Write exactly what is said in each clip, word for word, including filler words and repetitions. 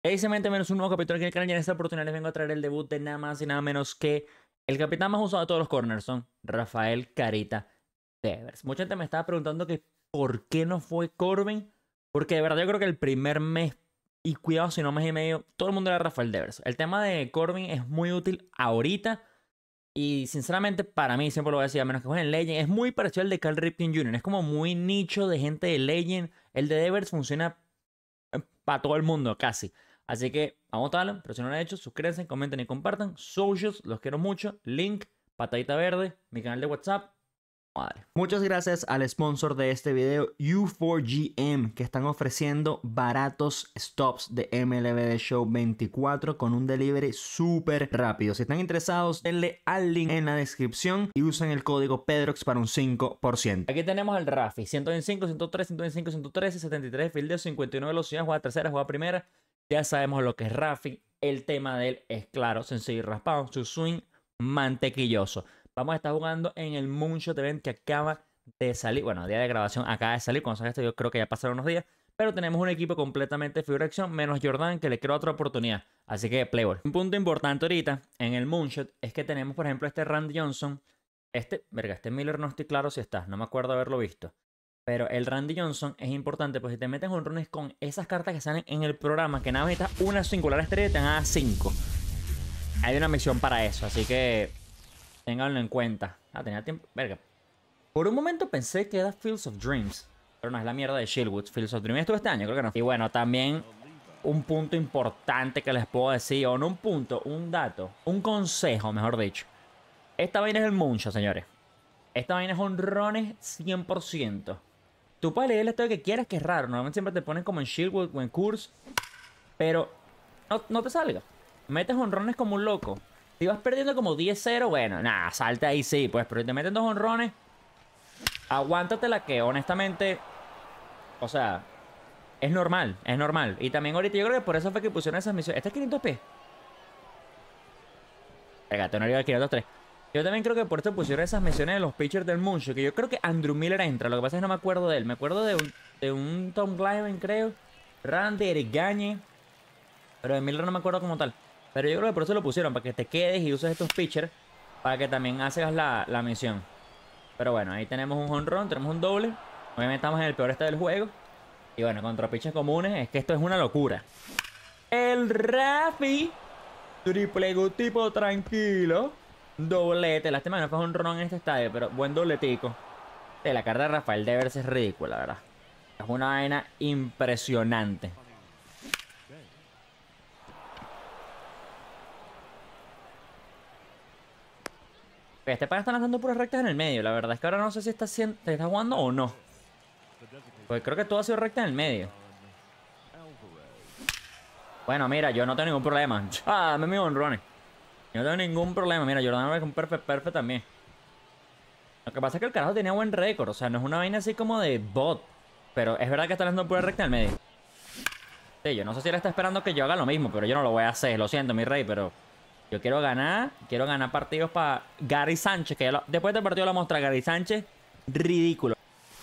Precisamente menos un nuevo capítulo aquí en el canal y en esta oportunidad les vengo a traer el debut de nada más y nada menos que el capitán más usado de todos los corners, son Rafael Carita Devers. Mucha gente me estaba preguntando que por qué no fue Corbin, porque de verdad yo creo que el primer mes, y cuidado si no mes y medio, todo el mundo era Rafael Devers. El tema de Corbin es muy útil ahorita y sinceramente para mí, siempre lo voy a decir, a menos que jueguen en Legend, es muy parecido al de Cal Ripken junior Es como muy nicho de gente de Legend. El de Devers funciona para todo el mundo casi. Así que vamos a darle, pero si no lo han hecho, suscríbanse, comenten y compartan. Socios, los quiero mucho. Link, patadita verde, mi canal de WhatsApp. Madre. Muchas gracias al sponsor de este video, U cuatro G M, que están ofreciendo baratos stops de M L B The Show veinticuatro con un delivery súper rápido. Si están interesados, denle al link en la descripción y usen el código Pedrox para un cinco por ciento. Aquí tenemos al Rafi, ciento veinticinco, ciento tres, ciento veinticinco, ciento trece, setenta y tres de fildeo, cincuenta y nueve velocidad, juega tercera, juega primera. Ya sabemos lo que es Rafi. El tema de él es claro, sencillo y raspado. Su swing mantequilloso. Vamos a estar jugando en el Moonshot Event que acaba de salir. Bueno, día de grabación acaba de salir. Cuando salga esto yo creo que ya pasaron unos días. Pero tenemos un equipo completamente de figura de acción, menos Jordan, que le quiero otra oportunidad. Así que, Playboy. Un punto importante ahorita en el Moonshot es que tenemos, por ejemplo, este Randy Johnson. Este, verga, este Miller no estoy claro si está. No me acuerdo haberlo visto. Pero el Randy Johnson es importante, pues si te metes en runes con esas cartas que salen en el programa, que nada más necesitas una singular estrella y te dan a cinco. Hay una misión para eso, así que ténganlo en cuenta. Ah, tenía tiempo. Verga. Por un momento pensé que era Fields of Dreams. Pero no, es la mierda de Shieldwood. Fields of Dreams estuvo este año, creo que no. Y bueno, también un punto importante que les puedo decir. O no un punto, un dato. Un consejo, mejor dicho. Esta vaina es el Moonshot, señores. Esta vaina es honrones cien por ciento. Tú puedes leer el estado que quieras, que es raro. Normalmente siempre te ponen como en Shieldwood o en Curse. Pero no, no te salga. Metes honrones como un loco. Si vas perdiendo como diez cero, bueno, nada, salte ahí sí, pues. Pero si te meten dos honrones, aguántatela que honestamente, o sea, es normal, es normal. Y también ahorita yo creo que por eso fue que pusieron esas misiones. Este es quinientos p. Pégate, no arriba quinientos tres. Yo también creo que por eso pusieron esas misiones de los pitchers del Moonshot. Que yo creo que Andrew Miller entra. Lo que pasa es que no me acuerdo de él. Me acuerdo de un, de un Tom Glavine, creo. Randy, Eric Gagne. Pero de Miller no me acuerdo como tal. Pero yo creo que por eso lo pusieron. Para que te quedes y uses estos pitchers. Para que también hagas la, la misión. Pero bueno, ahí tenemos un home run. Tenemos un doble. Obviamente estamos en el peor estado del juego. Y bueno, contra pitchers comunes. Es que esto es una locura. El Rafi. Triple go tipo tranquilo. Doblete. Lástima que no fue un run en este estadio, pero buen dobletico. De la carta de Rafael Devers es ridícula, la verdad. Es una vaina impresionante. Este pana está lanzando puras rectas en el medio. La verdad es que ahora no sé si está, haciendo, está jugando o no. Pues creo que todo ha sido recta en el medio. Bueno, mira, yo no tengo ningún problema. Ah, dame mi honrones. Yo no tengo ningún problema. Mira, Jordan va con perfect, perfect también. Lo que pasa es que el carajo tenía buen récord. O sea, no es una vaina así como de bot. Pero es verdad que está lanzando pura recta en el medio. Sí, yo no sé si él está esperando que yo haga lo mismo, pero yo no lo voy a hacer. Lo siento, mi rey, pero yo quiero ganar. Quiero ganar partidos para Gary Sánchez. Que lo... después del partido lo muestra Gary Sánchez. Ridículo.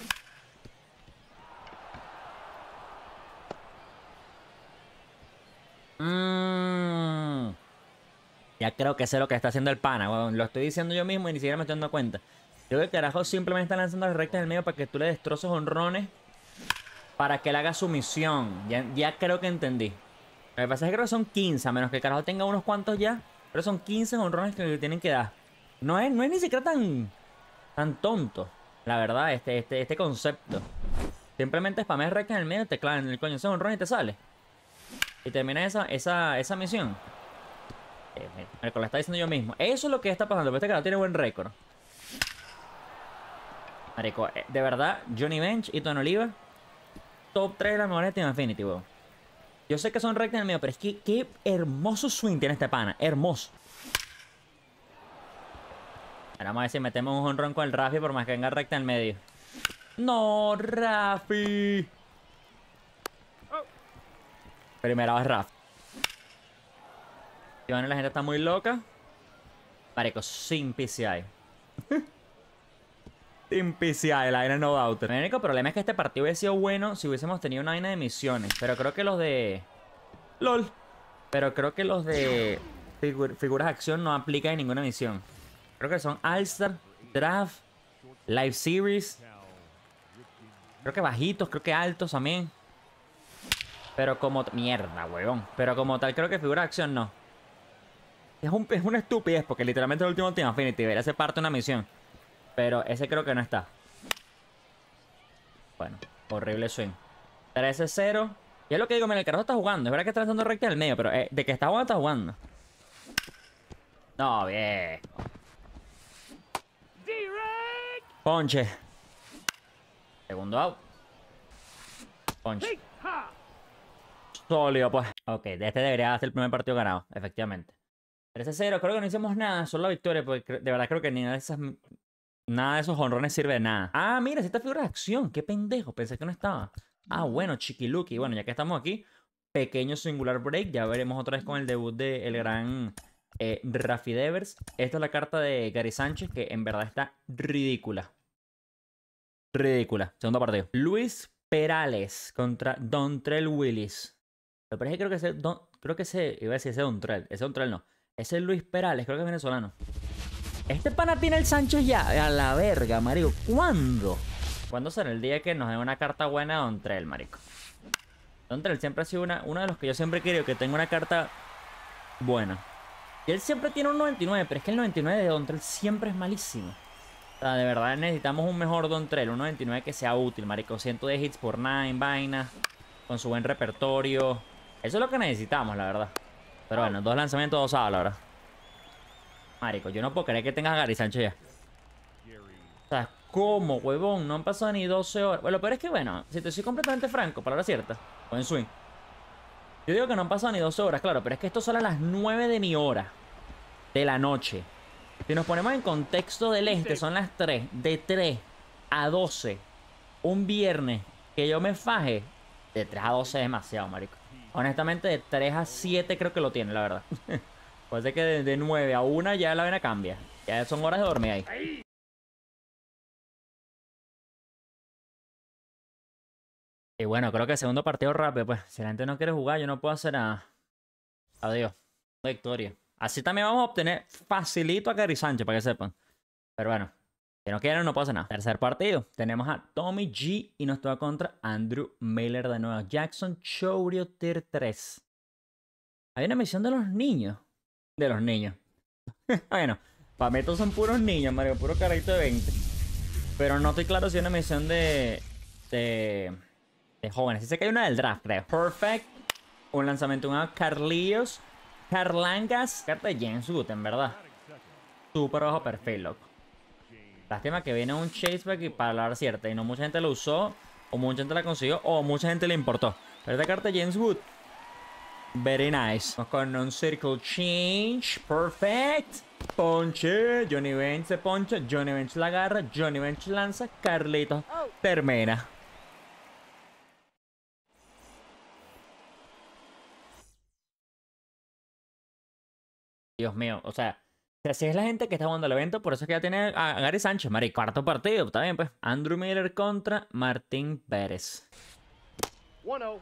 Mmm... Ya creo que sé lo que está haciendo el pana. Bueno, lo estoy diciendo yo mismo y ni siquiera me estoy dando cuenta. Yo creo que el carajo simplemente está lanzando las rectas en el medio para que tú le destroces honrones. Para que él haga su misión. Ya, ya creo que entendí. Lo que pasa es que creo que son quince. A menos que el carajo tenga unos cuantos ya. Pero son quince honrones que le tienen que dar. No es, no es ni siquiera tan, tan tonto. La verdad, este, este, este concepto. Simplemente spameas rectas en el medio. Te clavan el coño ese honrón y te sale. Y termina esa, esa, esa misión. Me lo está diciendo yo mismo. Eso es lo que está pasando. Pero este canal tiene buen récord. Marico, de verdad, Johnny Bench y Tony Oliva, top tres de las mejores Team Infinity, weón. Yo sé que son rectas en el medio, pero es que qué hermoso swing tiene este pana. Hermoso. Ahora vamos a ver si metemos un home run con el Rafi por más que venga recta en el medio. No, Rafi. Primero es Rafi. Y bueno, la gente está muy loca. Marico, sin P C I. Sin P C I, la vaina no doubter. El único problema es que este partido hubiese sido bueno si hubiésemos tenido una vaina de misiones. Pero creo que los de... LOL. Pero creo que los de figu figuras de acción no aplican en ninguna misión. Creo que son All-Star, Draft, Live Series. Creo que bajitos, creo que altos también. Pero como... Mierda, huevón. Pero como tal, creo que figura de acción no. Es, un, es una estupidez porque literalmente el último Team Affinity debería ser parte de una misión. Pero ese creo que no está. Bueno, horrible swing. trece cero. Y es lo que digo, mira, el carajo está jugando. Es verdad que está lanzando recta al medio, pero eh, de que está jugando, está jugando. No, bien. Ponche. Segundo out. Ponche. Sólido, pues. Ok, de este debería ser el primer partido ganado, efectivamente. trece cero, creo que no hicimos nada, solo la victoria, porque de verdad creo que ni nada de esas... Nada de esos honrones sirve de nada. Ah, mira, esta figura de acción. Qué pendejo, pensé que no estaba. Ah, bueno, Chiquiluki. Bueno, ya que estamos aquí, pequeño singular break. Ya veremos otra vez con el debut del gran eh, Rafi Devers. Esta es la carta de Gary Sánchez, que en verdad está ridícula. Ridícula. Segundo partido. Luis Perales contra Dontrell Willis. Me parece que creo que ese... Don, creo que ese... Iba a decir ese Dontrell. Ese Dontrell no. Ese es Luis Perales. Creo que es venezolano. Este pana tiene el Sánchez ya. A la verga, marico. ¿Cuándo? ¿Cuándo será el día que nos dé una carta buena a Dontrell, marico? Dontrell siempre ha sido una, uno de los que yo siempre he querido que tenga una carta buena. Y él siempre tiene un noventa y nueve, pero es que el noventa y nueve de Dontrell siempre es malísimo. O sea, de verdad necesitamos un mejor Dontrell. Un noventa y nueve que sea útil, marico. ciento diez hits por nueve, vainas. Con su buen repertorio. Eso es lo que necesitamos, la verdad. Pero bueno, dos lanzamientos, dos sábados, la verdad. Marico, yo no puedo creer que tengas a Gary Sánchez ya. O sea, ¿cómo, huevón? No han pasado ni doce horas. Bueno, pero es que, bueno, si te soy completamente franco, palabra cierta. Buen swing. Yo digo que no han pasado ni doce horas, claro, pero es que esto son a las nueve de mi hora. De la noche. Si nos ponemos en contexto del este, son las tres. De tres a doce. Un viernes que yo me faje. De tres a doce es demasiado, marico. Honestamente, de tres a siete creo que lo tiene, la verdad. Puede ser que de, de nueve a una ya la vena cambia. Ya son horas de dormir ahí. Y bueno, creo que el segundo partido rápido, pues. Si la gente no quiere jugar, yo no puedo hacer nada. Adiós. Victoria. Así también vamos a obtener facilito a Gary Sánchez, para que sepan. Pero bueno, si no quieren, no pasa nada. Tercer partido. Tenemos a Tommy G y nos toca contra Andrew Miller de nuevo. Jackson Chourio Tier tres. Hay una misión de los niños. De los niños. Bueno, para mí estos son puros niños, Mario. Puro carrito de veinte. Pero no estoy claro si hay una misión de... De... De jóvenes. Sí sé que hay una del draft, creo. Perfect. Un lanzamiento, un Carlios. Carlangas. Carta de James Wood, en verdad. Súper bajo perfil, loco. Lástima que viene un chaseback y para hablar cierta. Y no mucha gente lo usó. O mucha gente la consiguió. O mucha gente le importó. Pero esta carta de James Wood. Very nice. Vamos con un circle change. Perfect. Ponche. Johnny Bench se poncha. Johnny Bench la agarra. Johnny Bench lanza. Carlitos termina. Dios mío, o sea, si así es la gente que está jugando el evento, por eso es que ya tiene a Gary Sánchez, marico. Cuarto partido, está bien, pues. Andrew Miller contra Martín Pérez. uno.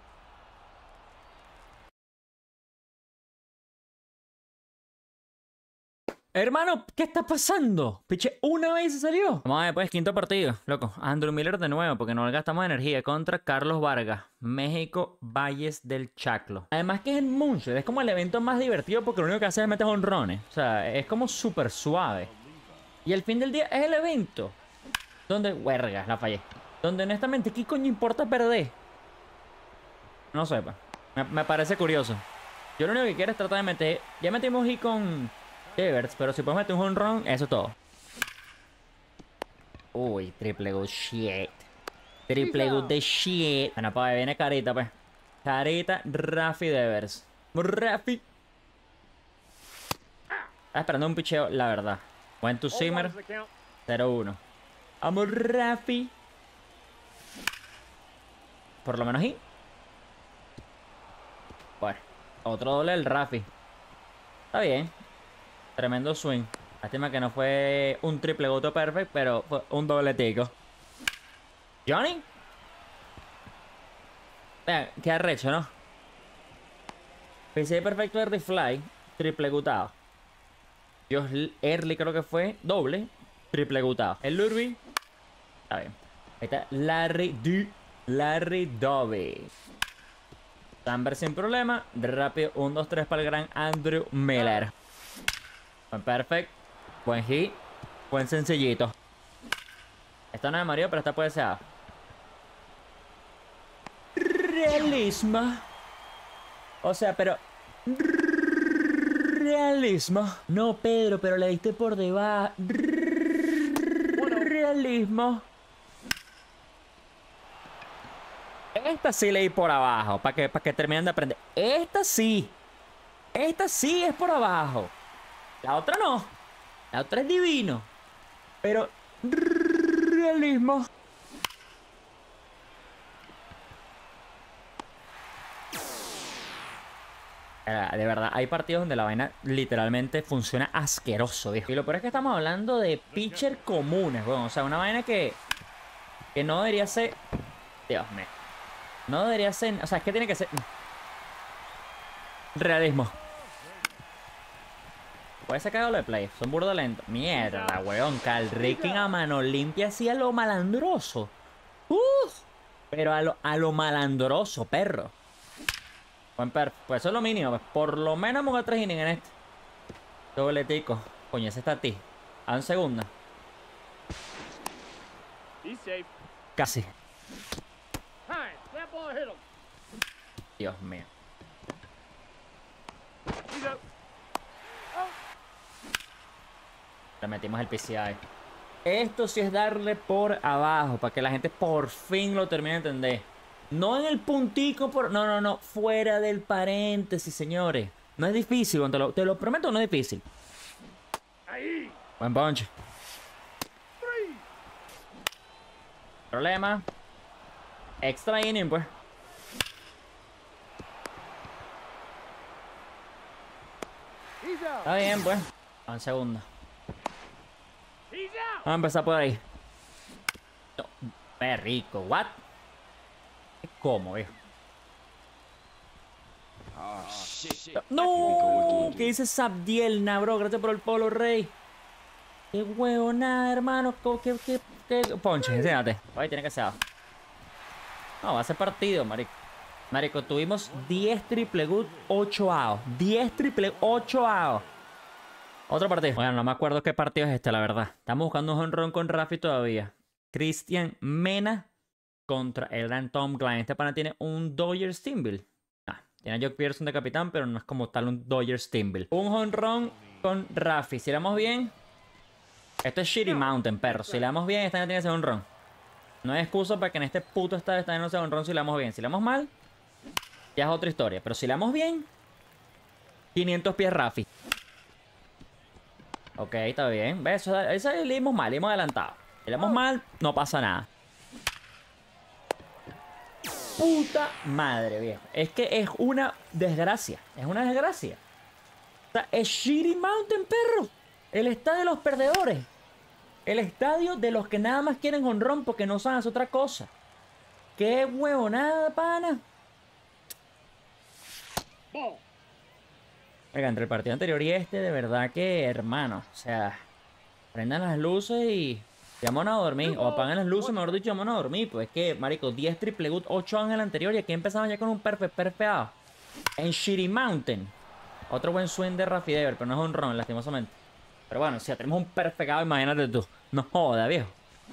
Hermano, ¿qué está pasando? Piche, una vez se salió. Vamos a ver, pues, quinto partido, loco. Andrew Miller de nuevo, porque no gastamos energía. Contra Carlos Vargas, México, Valles del Chaclo. Además que es en Moonshot, es como el evento más divertido porque lo único que hace es meter honrones. O sea, es como súper suave. Y el fin del día es el evento. Donde, huergas, la fallé. Donde honestamente, ¿qué coño importa perder? No sé, pues. Me, me parece curioso. Yo lo único que quiero es tratar de meter... Ya metimos y con... Devers, pero si puedes meter un home run, eso es todo. Uy, triple good shit. Triple good de shit. Bueno, pues viene carita, pues. Carita, Rafi Devers. Rafi. Estaba esperando un picheo, la verdad. Went to Simmer. cero uno. Vamos, Rafi. Por lo menos ahí. Bueno, otro doble del Rafi. Está bien. Tremendo swing. Lástima que no fue un triple goto perfect, pero fue un dobletico. Johnny. Vean, qué arrecho, ¿no? P C perfecto Early Fly, triple gutado. Dios Early creo que fue doble, triple gutado. El Lurby, está bien. Ahí está Larry D. Larry Doby. Samber sin problema. Rápido, uno, dos, tres para el gran Andrew Miller. Buen perfect. Buen hit. Buen sencillito. Esta no es de Mario, pero esta puede ser A. Realismo. O sea, pero... Realismo. No, Pedro, pero le diste por debajo. Realismo. Esta sí le di por abajo, para que, para que terminen de aprender. Esta sí. Esta sí es por abajo. La otra no. La otra es divino. Pero... Realismo. De verdad, hay partidos donde la vaina literalmente funciona asqueroso, viejo. Y lo peor es que estamos hablando de pitcher comunes, bueno, o sea, una vaina que... Que no debería ser... Dios mío. No debería ser... O sea, es que tiene que ser... Realismo. Puede ser cagado de play. Son burdo lento. Mierda, weón. Cal Ricking a mano limpia así a lo malandroso. Uf. Pero a lo, a lo malandroso, perro. Buen perro. Pues eso es lo mínimo. Pues. Por lo menos me voy a tres innings en este. Dobletico. Coño, ese está a ti. A un segundo. Casi. Dios mío. Le metimos el P C I. Esto sí es darle por abajo, para que la gente por fin lo termine de entender. No en el puntico por... No, no, no. Fuera del paréntesis, señores. No es difícil, te lo, te lo prometo, no es difícil. Ahí. Buen punch. Problema. Extra inning, pues. Está bien, pues. Un segundo. Vamos a empezar por ahí. No, qué rico. What? ¿Cómo, viejo? No. ¿Qué dice Sabdielna, bro? Gracias por el polo, rey. Qué huevo, nada, hermano. ¿Qué, qué, qué? Ponche, enséñate. Ahí tiene que ser. No, va a ser partido, marico. Marico, tuvimos diez triple good, ocho A O. diez triple, ocho A O. Otro partido. Bueno, no me acuerdo qué partido es este, la verdad. Estamos buscando un honrón con Rafi todavía. Cristian Mena contra el gran Tom Glenn. Este pana tiene un Dodger Steambill. Ah, tiene a Jock Pearson de capitán, pero no es como tal un Dodger Steambill. Un honrón con Rafi. Si le damos bien... Esto es Shitty Mountain, perro. Si le damos bien, esta no tiene que ser honrón. No hay excusa para que en este puto estadio esta no sea honrón si le damos bien. Si le damos mal, ya es otra historia. Pero si le damos bien, quinientos pies Rafi. Ok, está bien. ¿Ves? Eso le dimos mal, le hemos adelantado. Si le damos mal, no pasa nada. Puta madre, viejo. Es que es una desgracia. Es una desgracia. O sea, es Shitty Mountain, perro. El estadio de los perdedores. El estadio de los que nada más quieren honrón porque no saben hacer otra cosa. Qué huevonada, pana. Oiga, entre el partido anterior y este, de verdad que, hermano, o sea, prendan las luces y vámonos a dormir. O apagan las luces, mejor dicho, vámonos a dormir. Pues es que, marico, diez triple good, ocho en el anterior y aquí empezamos ya con un perfect perfeado. En Shitty Mountain. Otro buen swing de Rafi Dever, pero no es un ron, lastimosamente. Pero bueno, si ya tenemos un perfecado, imagínate tú. No joda, viejo.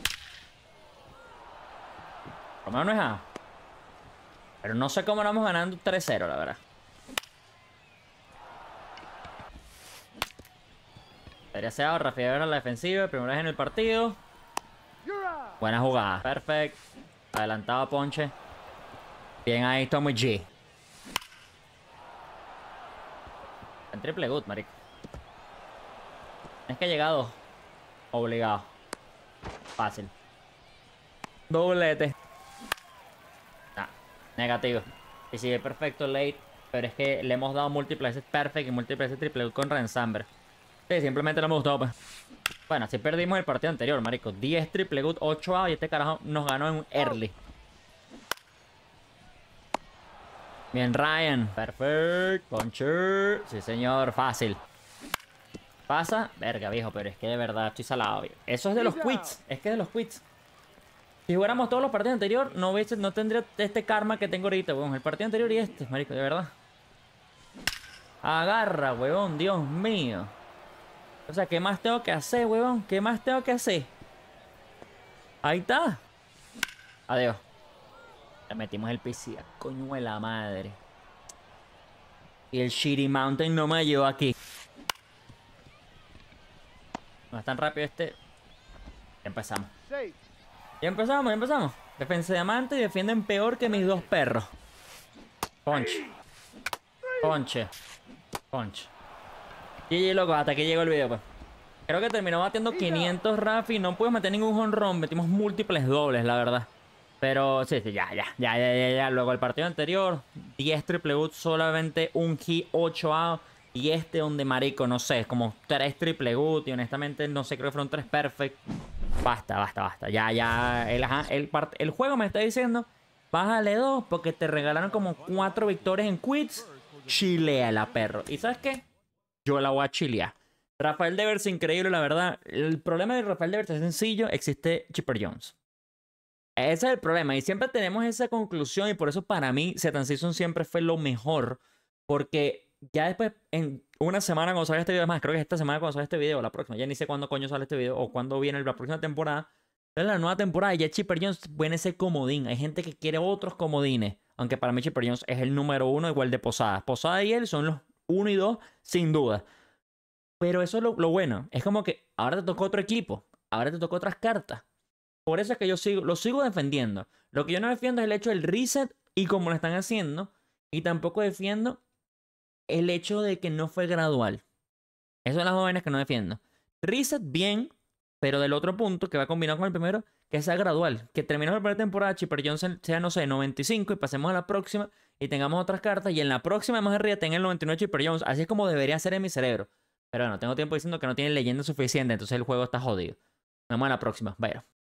Por lo menos no es A. Pero no sé cómo vamos ganando tres cero, la verdad. Debería ser ahora, Rafi Dever a la defensiva, primera vez en el partido. Buena jugada. Perfect. Adelantado a Ponche. Bien ahí, Tommy G. En triple good, marico. Es que ha llegado. Obligado. Fácil. Doblete. Nah, negativo. Y sigue perfecto late. Pero es que le hemos dado múltiples perfect y múltiples triple good con Rensamber. Sí, simplemente no me gustó, pues. Bueno, así perdimos el partido anterior, marico. diez triple good, ocho A y este carajo nos ganó en un early. Bien, Ryan. Perfecto. Puncher. Sí, señor. Fácil. Pasa. Verga, viejo, pero es que de verdad estoy salado, viejo. Eso es de los quits. Es que es de los quits. Si jugáramos todos los partidos anteriores, no, hubiese, no tendría este karma que tengo ahorita, weón. El partido anterior y este, marico, de verdad. Agarra, weón, Dios mío. O sea, ¿qué más tengo que hacer, weón? ¿Qué más tengo que hacer? Ahí está. Adiós. Le metimos el P C, coño de la madre. Y el Shitty Mountain no me llevó aquí. No es tan rápido este. Ya empezamos. Ya empezamos, ya empezamos. Defensa de diamante y defienden peor que mis dos perros. Ponche. Ponche. Ponche. G G, loco, hasta aquí llegó el video, pues. Creo que terminó batiendo quinientos Rafi. No pude meter ningún home run. Metimos múltiples dobles, la verdad. Pero sí, sí, ya, ya, ya, ya, ya, ya. Luego el partido anterior, diez triple boot, solamente un hit, ocho out. Y este donde, marico, no sé, como tres triple boot. Y honestamente, no sé, creo que fueron tres perfect. Basta, basta, basta. Ya, ya. El, ajá, el, part el juego me está diciendo, bájale dos porque te regalaron como cuatro victorias en quits. Chileala, perro. ¿Y sabes qué? Yo la voy a chilear. Rafael Devers, increíble, la verdad. El problema de Rafael Devers es sencillo. Existe Chipper Jones. Ese es el problema. Y siempre tenemos esa conclusión. Y por eso para mí Setan Season siempre fue lo mejor. Porque ya después, en una semana cuando salga este video, más creo que es esta semana cuando salga este video, o la próxima, ya ni sé cuándo coño sale este video, o cuándo viene la próxima temporada. Es la nueva temporada y ya Chipper Jones viene ese comodín. Hay gente que quiere otros comodines. Aunque para mí Chipper Jones es el número uno, igual de Posada. Posada y él son los uno y dos, sin duda. Pero eso es lo, lo bueno. Es como que ahora te tocó otro equipo. Ahora te tocó otras cartas. Por eso es que yo sigo, lo sigo defendiendo. Lo que yo no defiendo es el hecho del reset y como lo están haciendo. Y tampoco defiendo el hecho de que no fue gradual. Eso son las jóvenes que no defiendo. Reset bien, pero del otro punto que va combinado con el primero, que sea gradual. Que terminemos la primera temporada, Chipper Jones sea, no sé, noventa y cinco y pasemos a la próxima y tengamos otras cartas. Y en la próxima más arriba tenga el noventa y nueve Chipper Jones. Así es como debería ser en mi cerebro. Pero bueno, tengo tiempo diciendo que no tiene leyenda suficiente, entonces el juego está jodido. Nos vemos en la próxima. Bye.